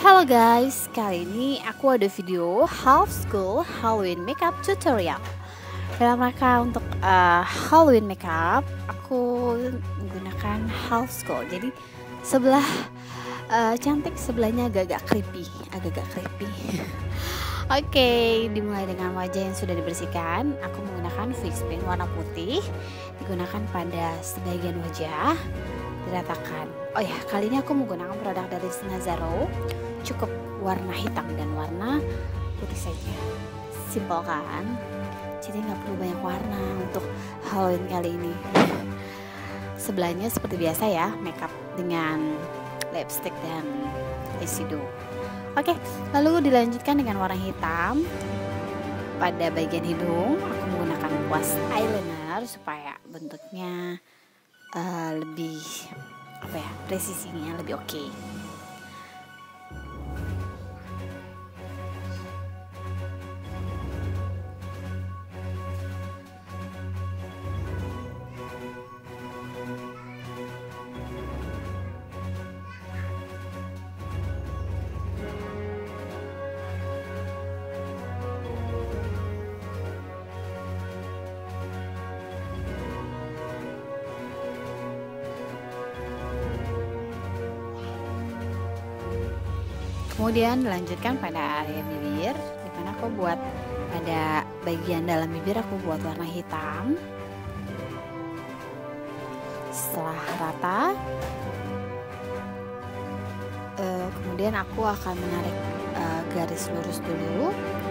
Halo guys, kali ini aku ada video half school Halloween makeup tutorial. Dalam rangka untuk Halloween makeup, aku menggunakan half school. Jadi sebelah cantik, sebelahnya agak-agak creepy, Oke, dimulai dengan wajah yang sudah dibersihkan. Aku menggunakan fix paint warna putih, digunakan pada sebagian wajah, diratakan. Oh ya, kali ini aku menggunakan produk dari Snazaro, cukup warna hitam dan warna putih saja. Simple kan? Jadi nggak perlu banyak warna untuk Halloween kali ini. Sebelahnya seperti biasa ya, makeup dengan lipstick dan eyeshadow. Oke, lalu dilanjutkan dengan warna hitam pada bagian hidung. Aku menggunakan kuas eyeliner supaya bentuknya lebih presisinya lebih oke. Kemudian dilanjutkan pada area bibir, dimana aku buat pada bagian dalam bibir aku buat warna hitam. Setelah rata, kemudian aku akan menarik garis lurus dulu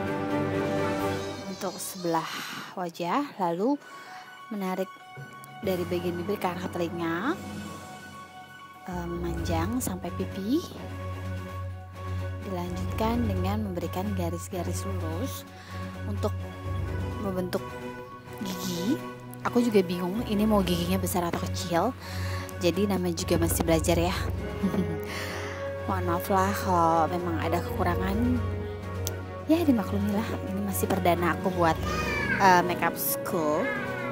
untuk sebelah wajah, lalu menarik dari bagian bibir ke arah telinga, memanjang sampai pipi. Dilanjutkan dengan memberikan garis-garis lurus untuk membentuk gigi. Aku juga bingung ini mau giginya besar atau kecil, jadi namanya juga masih belajar ya. Mohon maaf lah kalau memang ada kekurangan, ya dimaklumi lah, ini masih perdana aku buat makeup school.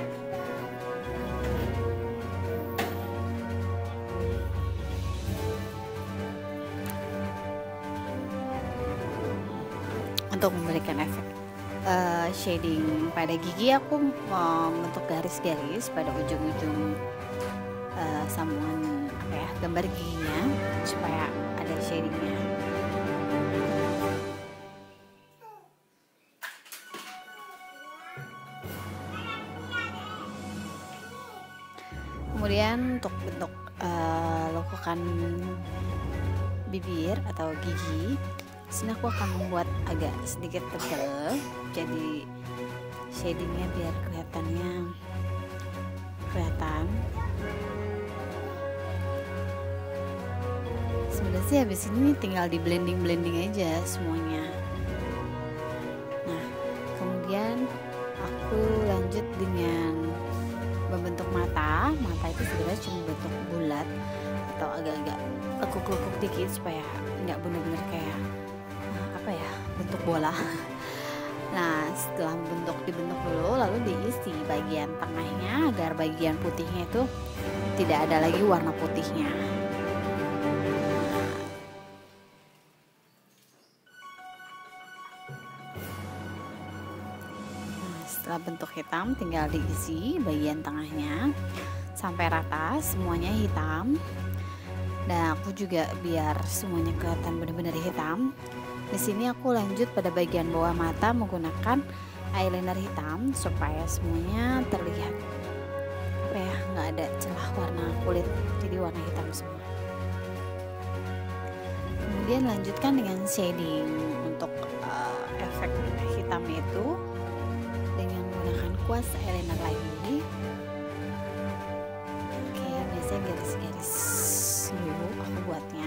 Untuk memberikan efek shading pada gigi, aku membentuk garis-garis pada ujung-ujung sambungan gambar giginya supaya ada shadingnya. Kemudian untuk bentuk lekukan bibir atau gigi, sini aku akan membuat agak sedikit tebal, jadi shadingnya biar kelihatan. Sebenarnya sih habis ini tinggal di blending aja semuanya. Nah, kemudian aku lanjut dengan membentuk mata. Mata itu sebenarnya cuma bentuk bulat atau agak-agak lekuk-lekuk dikit supaya nggak benar-benar kayak bentuk bola. Nah, setelah dibentuk dulu, lalu diisi bagian tengahnya agar bagian putihnya itu tidak ada lagi warna putihnya. Nah, setelah bentuk hitam, tinggal diisi bagian tengahnya sampai rata, semuanya hitam. Dan aku juga biar semuanya kelihatan benar-benar hitam. Di sini aku lanjut pada bagian bawah mata menggunakan eyeliner hitam supaya semuanya terlihat nggak ada celah warna kulit, jadi warna hitam semua. Kemudian lanjutkan dengan shading untuk efek hitam itu dengan menggunakan kuas eyeliner lagi. Oke, biasanya garis-garis dulu aku buatnya.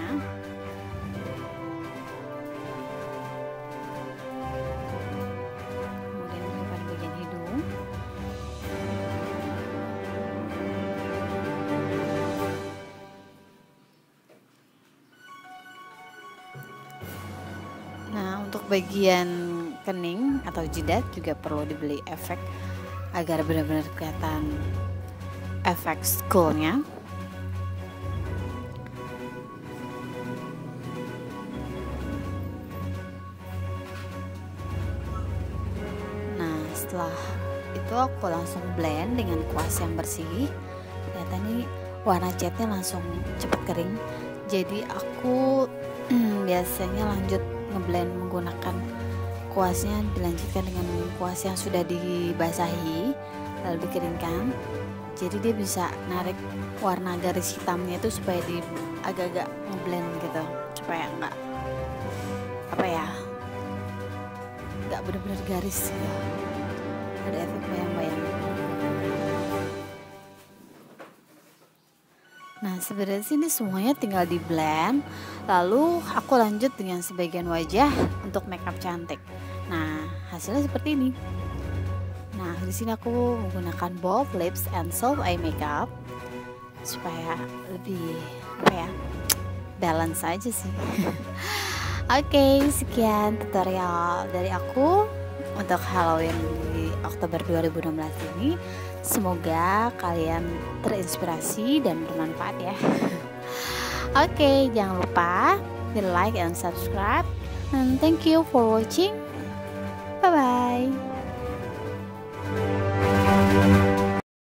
Untuk bagian kening atau jidat juga perlu dibeli efek agar benar-benar kelihatan efek schoolnya. setelah itu aku langsung blend dengan kuas yang bersih. Ternyata nih warna catnya langsung cepet kering. Jadi aku biasanya lanjut ngeblend menggunakan kuasnya, dilanjutkan dengan kuas yang sudah dibasahi lalu dikeringkan. Jadi dia bisa narik warna garis hitamnya itu supaya di agak-agak ngeblend gitu, supaya nggak nggak benar-benar garis gitu. Ada efek bayang-bayang. Nah sebenarnya sini semuanya tinggal di blend, lalu aku lanjut dengan sebagian wajah untuk makeup cantik. Nah hasilnya seperti ini. Nah di sini aku menggunakan bold lips and soft eye makeup supaya lebih balance aja sih. Oke, sekian tutorial dari aku untuk Halloween di Oktober 2016 ini. Semoga kalian terinspirasi dan bermanfaat ya. Oke, jangan lupa di like and subscribe. And thank you for watching. Bye bye.